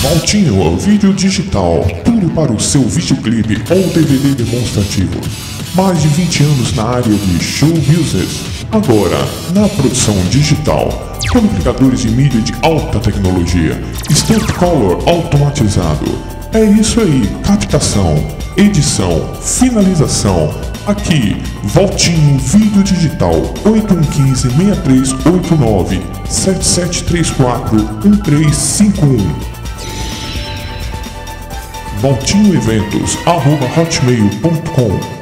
Valtinho, vídeo digital, tudo para o seu videoclipe ou DVD demonstrativo. Mais de 20 anos na área de show business. Agora, na produção digital, com aplicadores de mídia de alta tecnologia, Stamp Color automatizado. É isso aí, captação, edição, finalização. Aqui, Valtinho Vídeo Digital, 8115-6389, 7734-1351. valtinhoeventos@hotmail.com